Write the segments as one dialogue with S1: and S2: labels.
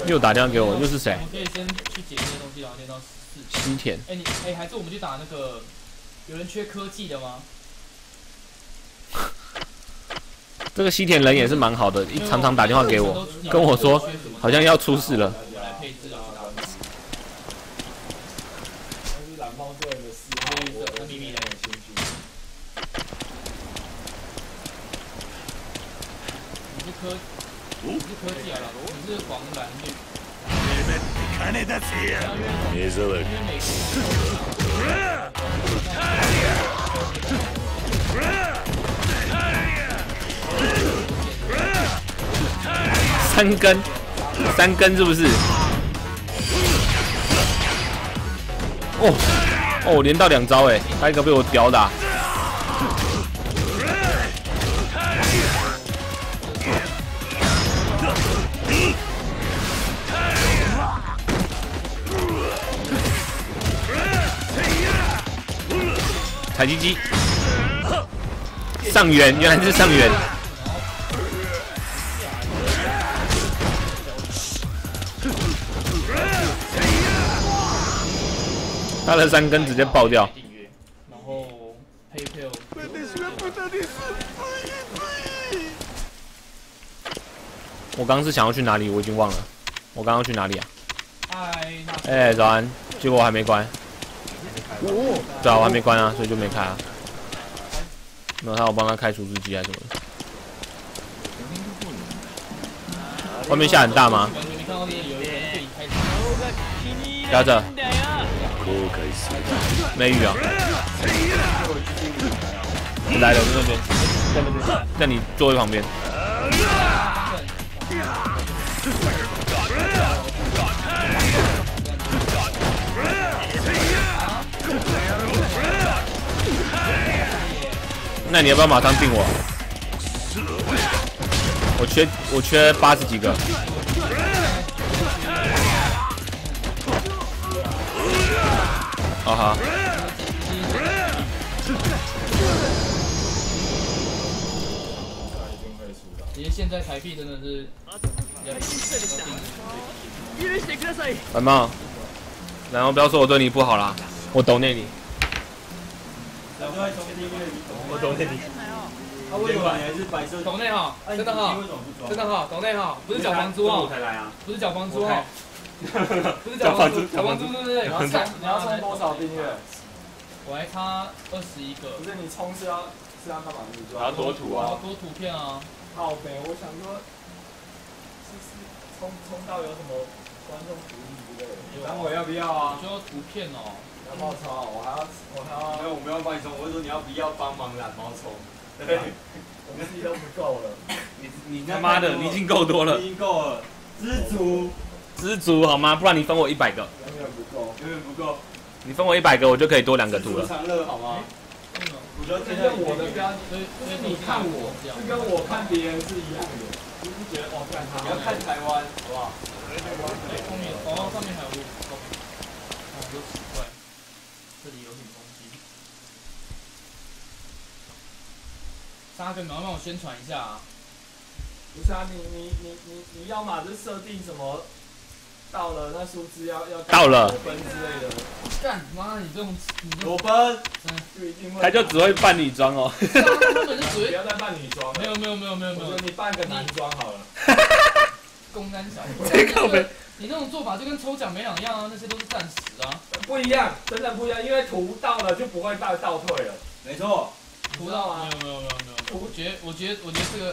S1: 又打电话给我，又是谁？
S2: 我们可以先去解这些东西，然后练到4。
S1: 西田。
S2: 还是我们去打那个，有人缺科技的吗？
S1: 这个西田人也是蛮好的，常常打电话给我，跟我说好像要出事了。
S2: 我来配置啊，去打。
S3: 那是蓝猫队的4号，我对秘密很有兴趣。
S2: 你是科技啊，你是黄蓝绿。
S4: 金出せや目障り
S1: 三根是不是？哦，连到2招哎，他一个被我吊打。采鸡鸡，上元，原来是上元。他的3根直接爆掉。
S2: 然后PayPal。
S1: 我刚刚是想要去哪里？我已经忘了。我刚刚去哪里啊？
S2: 嗨，
S1: 早安。结果我还没关。对啊，我还没关啊，所以就没开啊。没有，他我帮他开除字机还是什么的。外面下很大吗？压着。没雨啊。来了，在那边，在那边，在你座位旁边。那你要不要马上定我？我缺80几个。好好。
S2: 其实现在台币真的是。
S1: 蓝猫，然后不要说我对你不好啦，我懂内你。
S3: 我懂内你。他为什么还是白色？
S2: 懂内哈，真的哈，真的哈，懂内哈，不是缴房租哦，不是缴房租哦，不是缴房租，缴房租对不对？
S3: 你要充多少订阅？
S2: 我还差21个。
S3: 不是你充是要干嘛？
S5: 我要多图啊，
S2: 多图片啊。
S3: 好呗，我想说，充到有什么观众福利之类的？等我要不要啊？
S2: 就要图片哦。
S3: 蓝猫充，我还要。
S5: 没有，我没有帮你充，我是说你要不要帮忙蓝猫充？
S3: 对，我们自己都不够了。
S5: 你
S1: 他妈的，你已经够多了。
S5: 已经够了，
S1: 知足好吗？不然你分我100个。
S3: 永远不够，
S5: 永远不够。
S1: 你分我100个，我就可以多2个图了。
S5: 长乐好吗？我觉得
S3: 这跟我的标，就是你看我，是跟我看别人是一样的，就是觉得哦，干他。
S5: 你要看台湾，好不好？
S2: 后面上面还有路，有奇怪，这里有什么东西？沙哥，你要帮我宣传一下啊！
S3: 不是啊，你要嘛就设定什么，到了那数字要
S1: 到了
S3: 裸奔之类的。
S2: 干妈，你这种
S5: 裸奔，
S3: 就一定会。
S1: 他就只会扮女装哦。
S2: 他们是只会
S3: 不要再扮女装了。
S2: 没有，
S3: 我觉得你扮个男装好了。
S2: 公单小。
S1: 这个没。
S2: 你那种做法就跟抽奖没两样啊，那些都是暂时啊。
S3: 不一样，真的不一样，因为图到了就不会倒退了。
S5: 没错。
S3: 图到吗？
S2: 没有。我觉得这个。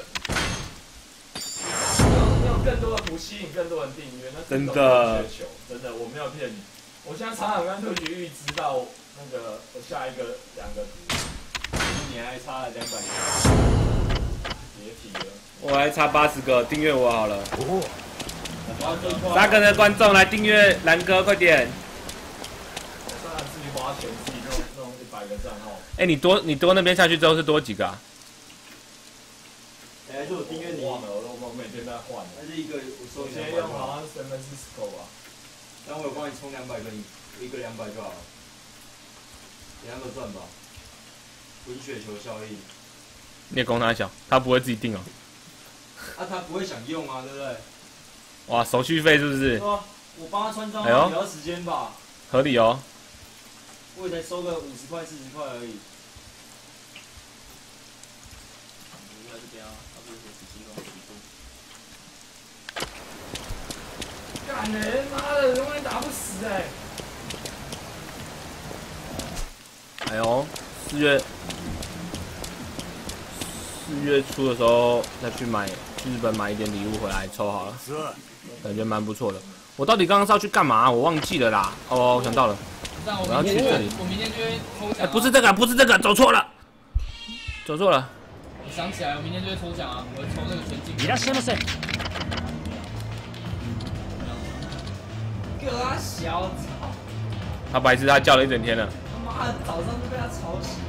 S3: 用更多的图吸引更多人订阅，那
S1: 真的，
S3: 真的，我没有骗你。我现在常常跟特许预知道那个我下一个2个图，
S5: 你还差了200
S3: 个，别提了。
S1: 我还差80个，订阅我好了。3个的观众来订阅蓝哥，快点！
S3: 我当然自己花钱自己弄100个账号。
S1: 你多那边下去之后是多几个啊？
S5: 还是我订阅你？
S3: 忘了，我每天在换。
S5: 还是一个我收
S3: 我现在用好像是San Francisco吧。
S5: 但我有帮你充200个，一个200就好了，给他们赚吧。滚雪球效应。
S1: 你也供他小，他不会自己订哦。
S5: 啊，他不会想用啊，对不对？
S1: 哇，手续费是不是？
S5: 对啊，我帮他穿装
S1: 哎呦
S5: 也要时间吧？
S1: 合理哦。
S5: 我也才收个50块、40块而已。
S2: 不在这边啊，他不是说17公里
S3: 干人妈的，永远打不死哎！
S1: 哎呦，4月初的时候再去日本买一点礼物回来抽好了，感觉蛮不错的。我到底刚刚是要去干嘛？我忘记了啦。哦，我想到了，我要去这里。
S2: 我明天就会抽奖。
S1: 哎，不是这个，不是这个，走错了，走错了。
S2: 我想起来，我明天就会抽奖啊！我会抽那个全金。
S6: いらっしゃいませ。
S2: 哥啊，小操！
S1: 他白痴，他叫了一整天了。
S2: 他妈的，早上就被他吵醒。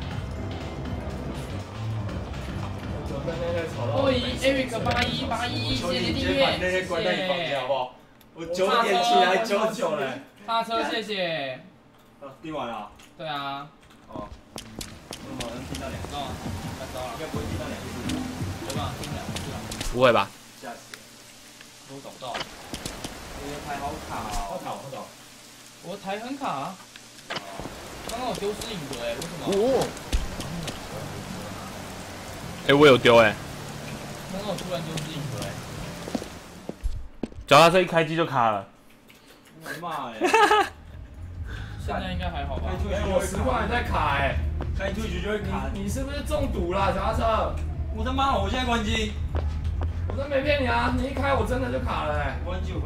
S2: 哦咦 ，Eric 8181，谢谢订阅，谢谢。
S5: 我9点起来99嘞。
S2: 踏车，谢谢。
S5: 订完了。
S2: 对啊。
S5: 哦。那么能订到2次？
S2: 太高了。
S5: 应该不会订到2次。
S2: 有办法订2次啊？
S1: 不会吧？
S5: 吓死了。
S2: 我找不到。
S5: 我的台好卡哦。好卡。
S2: 我台很卡啊。刚刚我丢失影格哎，为什么？
S1: 哎，我有丢哎。
S2: 刚刚我突然丢失影格哎。
S1: 脚踏车一开机就卡了。
S5: 我的妈哎！
S2: 现在应该还好吧？
S3: 我10块还在卡哎，
S5: 开退局就会卡。
S3: 你是不是中毒啦，脚踏车？
S5: 我他妈，我现在关机。
S3: 我真没骗你啊！你一开我真的就卡了哎。
S5: 我关机。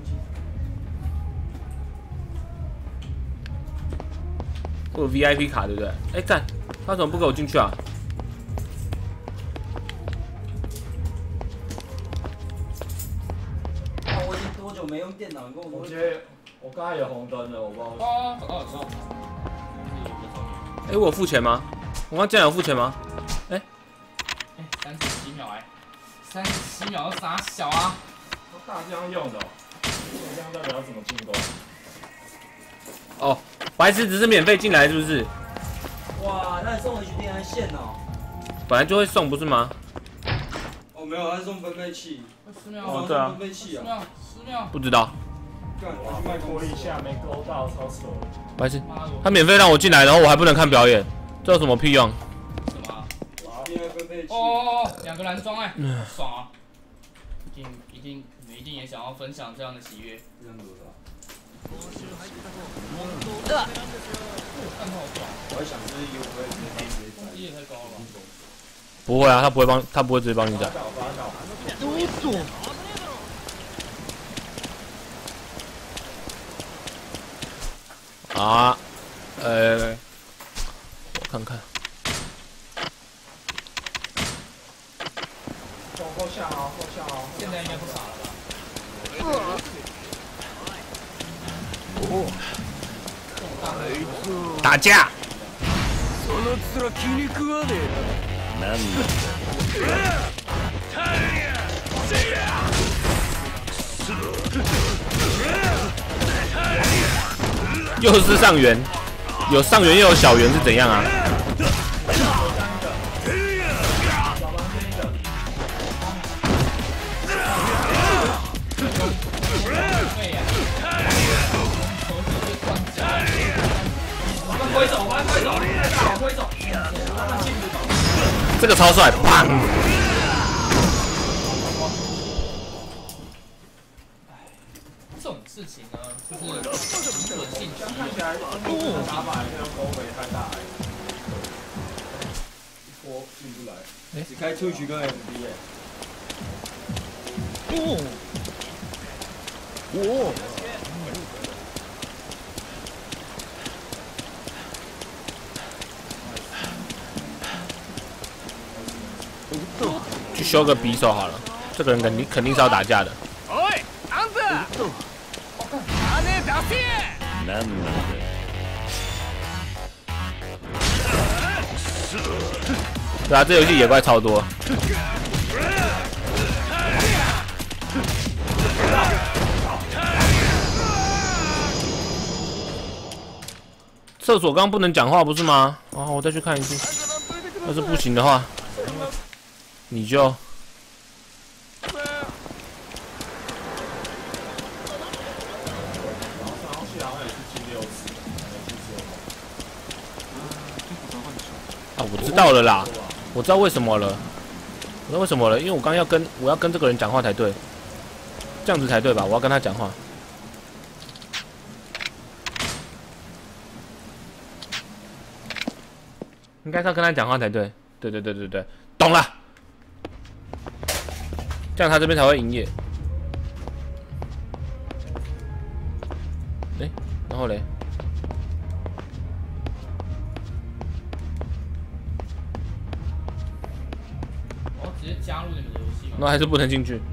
S1: 我有 VIP 卡对不对？哎干，他怎么不给我进去啊？
S5: 我已经多久没用电脑？你跟我说。
S3: 我刚才有红灯了，我不知道。
S2: 哦，找到了，知道。
S1: 哎，我有付钱吗？我刚进来有付钱吗？哎
S2: ，37秒哎，37秒要傻小啊！
S3: 大疆用的，大疆到底要怎么进攻？
S1: 哦，白痴只是免费进来是不是？
S5: 哇，那送 HDMI 线哦。
S1: 本来就会送不是吗？
S5: 哦，没有，他是送分贝器。
S2: 10秒。
S1: 哦，对啊。
S5: 分贝器啊。
S2: 10秒。
S1: 不知道。
S3: 哇，麦克一下没勾到，超扯。
S1: 白痴，他免费让我进来，然后我还不能看表演，这有什么屁用？
S2: 什么？
S5: 因为分贝器。
S2: 哦，2个蓝装哎，爽啊！你们一定也想要分享这样的喜悦。
S5: 这样子的。我还想是优惠直接
S2: 你也太高了吧？
S1: 不会啊，他不会直接帮你讲。啊，我看看。
S3: 后下哦。
S2: 现在应该不傻了吧？
S1: 打架。又是上元，有上元又有小元是怎样啊？这个超帅，砰！
S2: 这种事情呢，就是准性。
S3: 看起来打法那个勾没太大，一波进不来。
S5: 只开出局跟 MB
S1: 去修个匕首好了，这个人肯定是要打架的。
S6: おい、あんた！金出せ！なんなんだ？
S1: 对啊，这游戏野怪超多。厕所刚刚不能讲话不是吗？哦，我再去看一次。要是不行的话， 知道了啦，我知道为什么了，我知道为什么了，因为我刚要跟这个人讲话才对，这样子才对吧？我要跟他讲话。应该是要跟他讲话才对，对，懂了。这样他这边才会营业。然后嘞？
S2: 我直接加入你们的游戏吗？
S1: 那还是不能进去。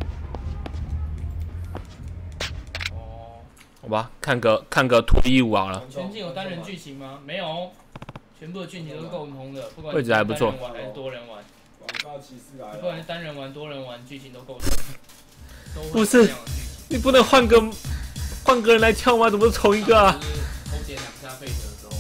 S2: 哦。
S1: 好吧，看个图115好了。
S2: 全境有单人剧情吗？没有，全部的剧情都是共通的，不管
S1: 位置还不错。
S2: 单人玩还是多人玩。
S3: 广告骑士来了。
S2: 不管是单人玩、多人玩，剧情都共通。
S1: 不是，你不能换个人来跳吗？怎么是同一个啊？
S2: 偷捡2下贝壳的时候。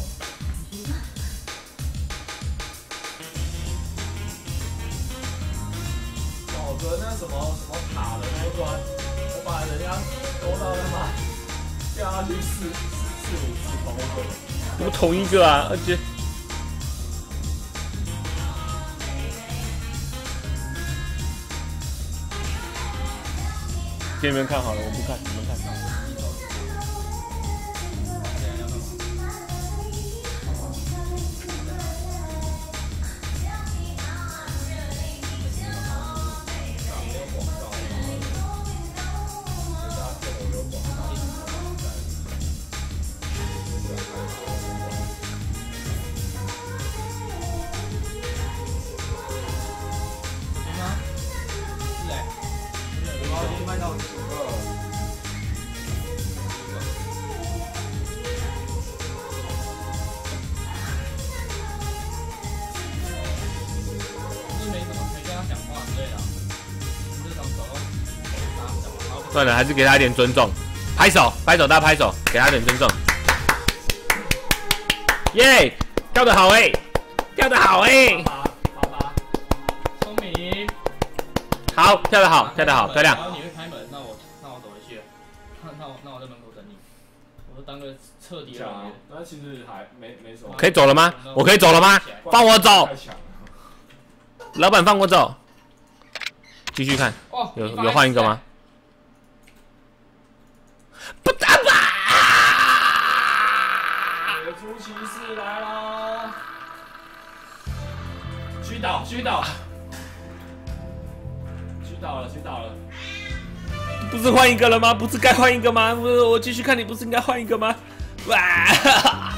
S3: 搞个那什么塔的那一关，我把人家勾到他妈掉下去4、5次同一个。
S1: 怎么同一个啊？而且。给你们看好了，我不看，你们看。算了，还是给他一点尊重，拍手，大家拍手，给他一点尊重。耶，跳得好跳得好
S2: 聪明。
S1: 好，跳得好，漂亮。
S2: 然后你会开门，那我走回去，那我在门口等你，我就当个彻底的。
S3: 那其实还没什么。
S1: 可以走了吗？我可以走了吗？放我走，老板放我走。继续看，有换一个吗？不打吧！
S3: 野猪骑士来啦！虚倒了。
S1: 不是换一个了吗？不是该换一个吗？我继续看，你不是应该换一个吗？哇！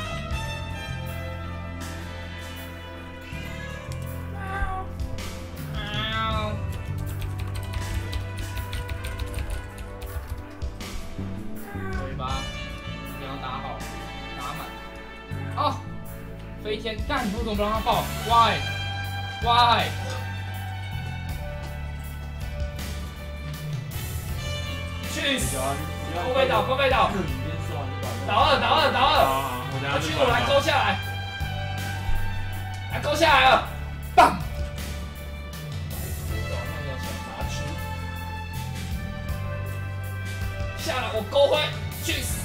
S2: 飞天，干你为什么不让他爆 ？Why？
S3: 去死！
S2: 后背倒，倒了！他驱逐来勾下来，勾下来了，棒！下来我勾回，去死！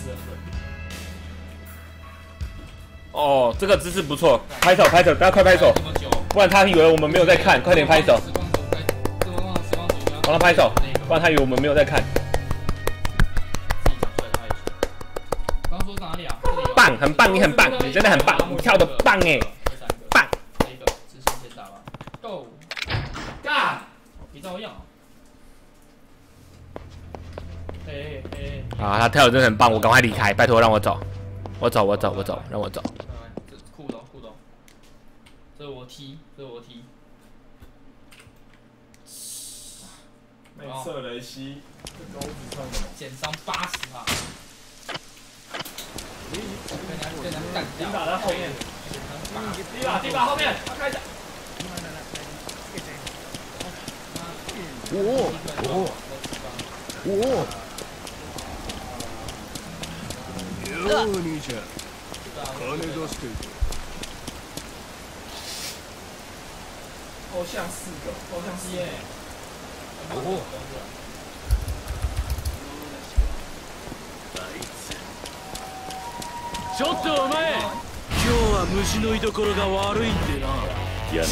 S1: 哦，这个姿势不错，拍手，大家快拍手，不然他以为我们没有在看，快点拍手，帮他拍手，不然他以为我们没有在看。
S2: 刚说哪里啊？
S1: 棒，很棒，你很棒，你真的很棒，你跳得棒棒。
S2: 这个直线先打吧 ，Go， 干，别照样。
S1: 啊，他跳的真的很棒，我赶快离开，拜托让我走，让我走。
S2: 酷的，这我踢。
S3: 内侧雷西，这钩子上的
S2: 减伤80%。被人家干掉。
S3: 迪打在后面。迪打后面，他开一下。
S4: よう兄ちゃん金出して
S3: 好像4个，好像是耶。
S4: ちょっとお前今日は虫の居所が悪いんでな。 や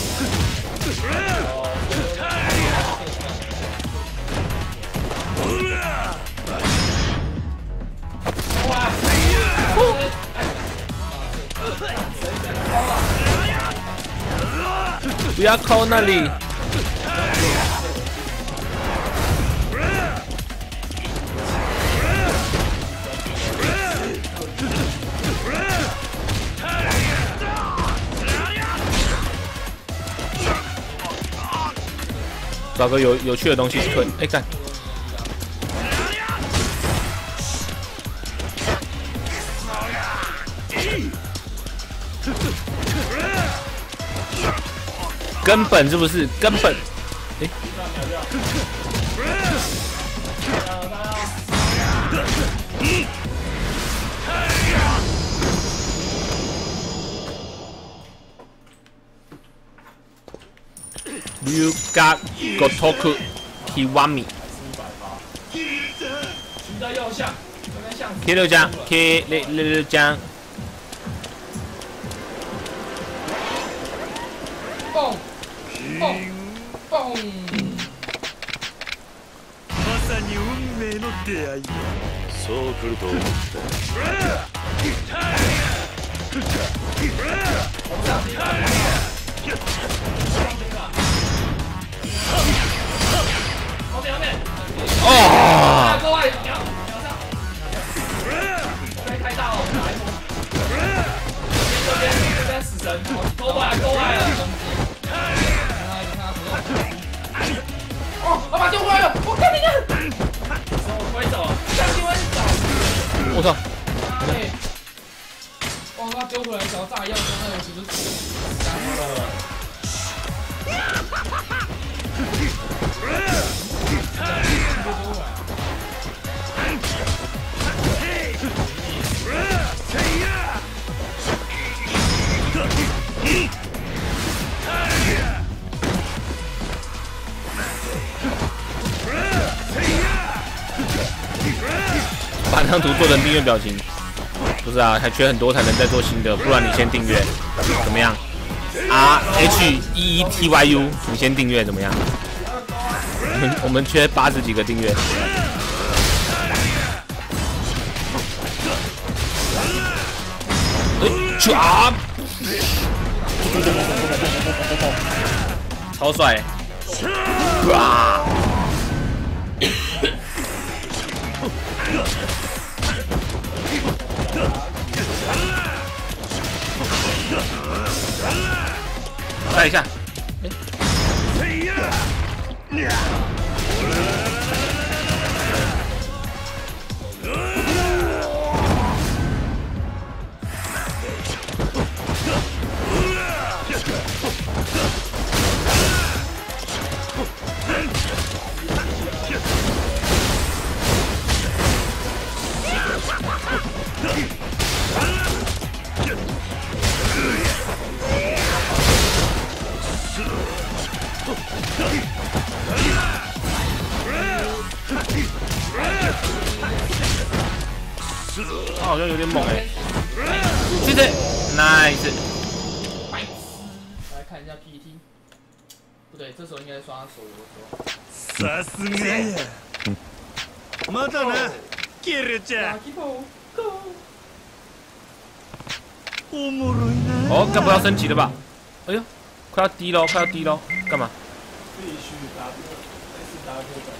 S1: 不要靠那里。找个有趣的东西吞，哎干！根本是不是根本？哎。You got Gotoku Kiwami。
S2: 寻到右下，刚刚巷子。
S1: K 六江，K 六江。
S2: 蹦蹦蹦。
S4: まさに運命の出会い。そう来ると思った。
S1: 哦！
S2: 各位，秒上！开大哦！这边死神，勾过来了！哦，老板丢回来了！我看你看，我回走了，赶紧回走！
S1: 我操！
S2: 哦，他丢回来找炸药，那有是不是干了？
S1: 把这张图做成订阅表情，不是啊，还缺很多才能再做新的，不然你先订阅，怎么样 ？RHEETYU， 你先订阅怎么样？我们缺80几个订阅。抓！超帅！哇！带一下，他好像有点猛哎，去这 ，nice。
S2: 来看一下 PPT， 不对，这时候应该刷手游。
S4: さすがや。まだな、キルちゃん。おもろいな。
S1: 哦，该不要升级了吧？哎呦，快要低喽，快要低喽，干嘛？
S3: 必须搭配，搭配转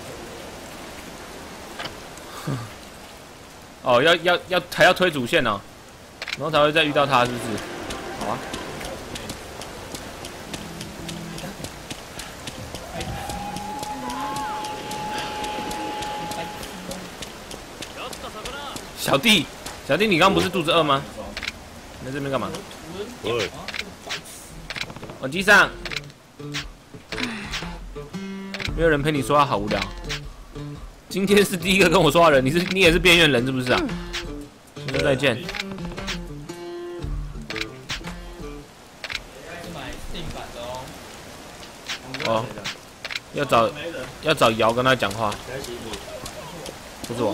S3: 身。
S1: 哦，还要推主线哦，然后才会再遇到他，是不是？好啊。小弟，你刚刚不是肚子饿吗？你在这边干嘛？我机上，没有人陪你说话，好无聊。今天是第一个跟我说话的人，你也是边缘人是不是啊？那再见。哦，要找瑶跟他讲话。不是我，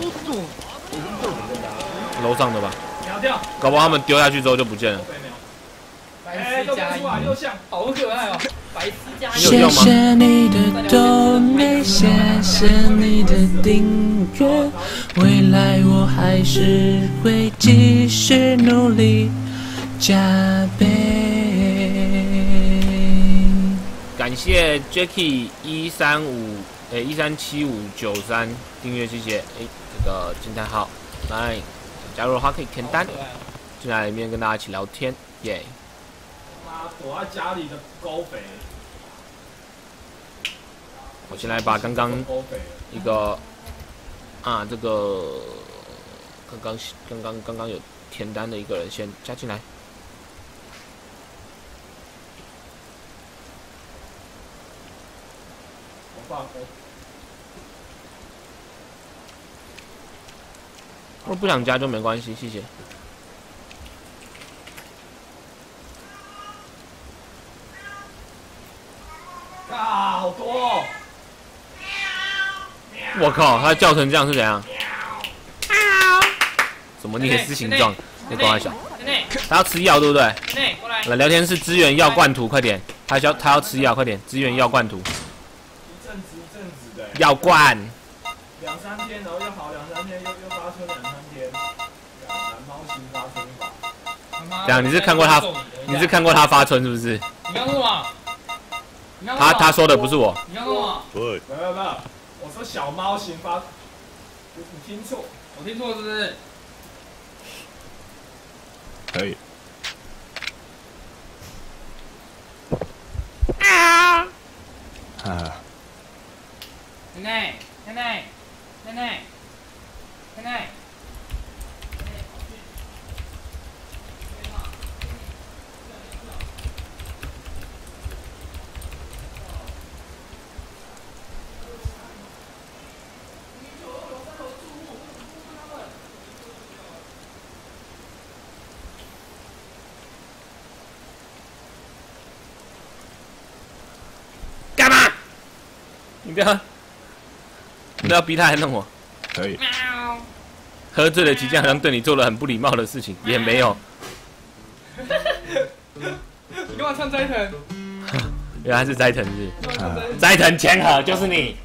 S1: 楼上的吧？搞不好他们丢下去之后就不见了。
S2: 白痴加加一，又像，好可爱哦，白痴加一。
S1: 谢
S7: 谢你的抖内，谢谢你的订阅，未来我还是会继续努力加倍。
S1: 感谢 Jacky137593订阅，谢谢。这个惊叹号，来加入的话可以填单，进来里面跟大家一起聊天，耶。
S3: 妈躲在家里的狗肥。
S1: 我先来把刚刚一个这个刚刚有填单的一个人先加进来。如果不想加就没关系，谢谢。
S3: 啊，好多哦！
S1: 我靠，它叫成这样是怎样？什么聂斯形状？你跟我小。他要吃药对不对？来聊天室支援药罐头，快点！他要吃药，快点！支援药罐头。
S3: 一阵子的。
S1: 药罐。
S3: 2、3天，然后又好2、3天，又发春2、3天。蓝猫型发春法。
S1: 这样你是看过他发春是不是？
S2: 你刚说吗？
S1: 他说的不是我。
S2: 你刚说吗？
S3: 没有，我说小猫型发，你听错，
S2: 我听错是不是？
S4: 可以。
S2: 奶奶。
S1: 干嘛？你不要逼他来弄我。
S4: 可以。
S1: 喝醉了期间好像对你做了很不礼貌的事情，也没有。
S2: 你干嘛唱斋藤？
S1: 原来是斋藤日。斋藤千和就是你。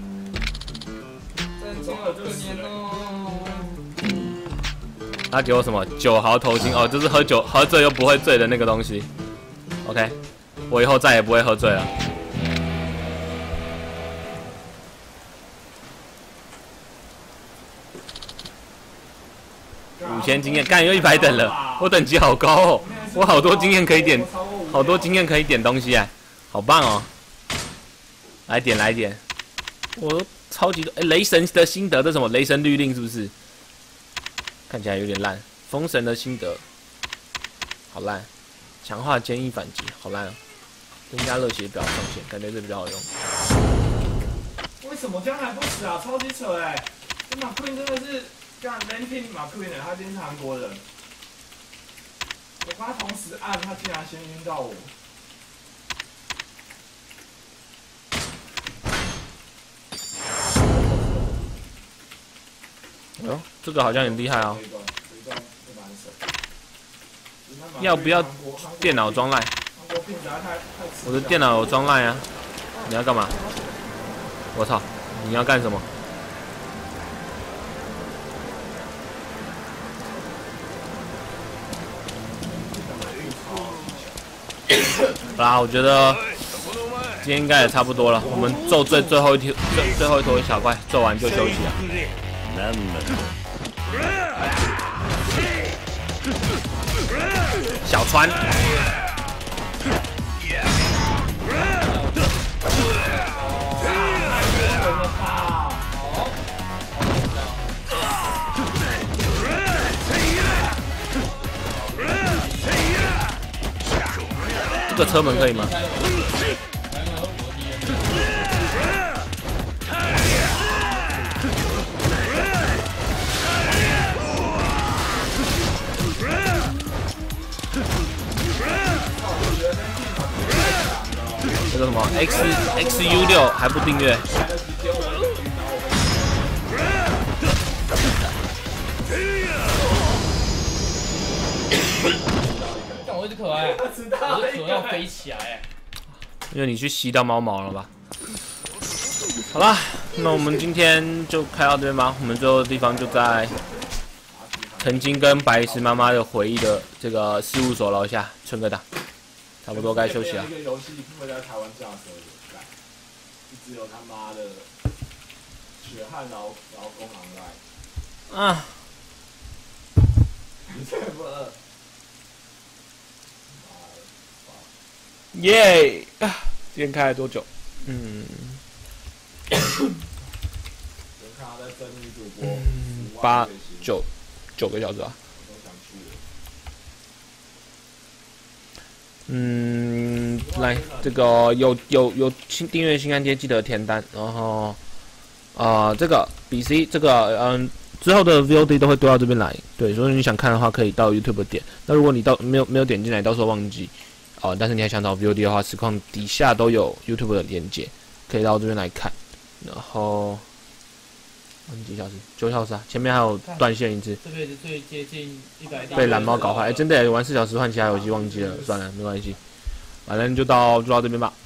S1: 他给我什么9毫头巾哦，就是喝醉又不会醉的那个东西。OK， 我以后再也不会喝醉了。5000经验，干又100等了，我等级好高哦，我好多经验可以点，东西哎，好棒哦！来点，我超级多雷神的心得，这什么雷神律令是不是？看起来有点烂。封神的心得，好烂。强化坚毅反击，好烂哦。增加热血表上限，感觉这比较好用。
S3: 为什么这样还不死啊？超级扯哎！这马奎真的是干 Landing 马奎呢，他真是韩国人。我跟他同时按，他竟然先晕到我。
S1: 哎呦，这个好像很厉害哦。要不要电脑装赖？我的电脑有装赖啊。你要干嘛？我操！你要干什么？好啦，我觉得今天应该也差不多了。我们揍最后一头小怪，揍完就休息了。小川，这个车门可以吗？这个什么 XU6还不订阅？
S2: 我一直壳哎，
S3: 我知道，
S2: 我的壳要飞起来哎。
S1: 因为你去吸到猫毛了吧？好啦，那我们今天就开到这边吧。我们最后的地方就在曾经跟白石妈妈的回忆的这个事务所楼下存个档，差不多该休息了。
S3: 一个游戏会在台湾架设的，只有他妈的血汗劳工online。
S1: 啊，
S3: 你这不饿？
S1: 耶！今天开了多久？
S3: 有看他在争女主播
S1: 9个小时啊。
S3: 我都想去了。
S1: 来，这个有新订阅新干爹记得填单，然后这个 BC 这个之后的 VOD 都会丢到这边来，对，所以你想看的话可以到 YouTube 点。那如果你没有点进来，到时候忘记但是你还想找 VOD 的话，实况底下都有 YouTube 的连接，可以到这边来看。然后几小时？9小时啊，前面还有断线一次。
S2: 这辈子最接近100
S1: 被蓝猫搞坏，真的玩4小时换其他游戏忘记了，算了，没关系，反正就到这边吧。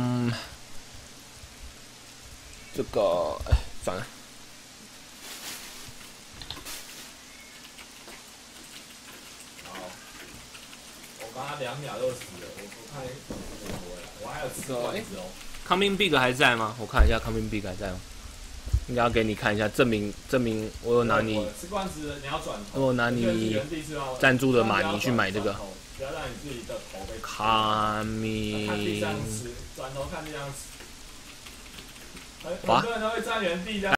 S1: 这个算了。
S3: 好，我刚刚2秒就死了，我看我还有吃罐子哦。
S1: Coming Big 还在吗？我看一下 Coming Big 还在吗？应该要给你看一下，证明我有拿你，
S3: 吃罐子你要转头，
S1: 我有拿你赞助的马尼去买这个。
S3: 不要让你自己的头被。
S1: Coming。
S3: 看地上吃，转头看地上吃。很多人都会站原地这样。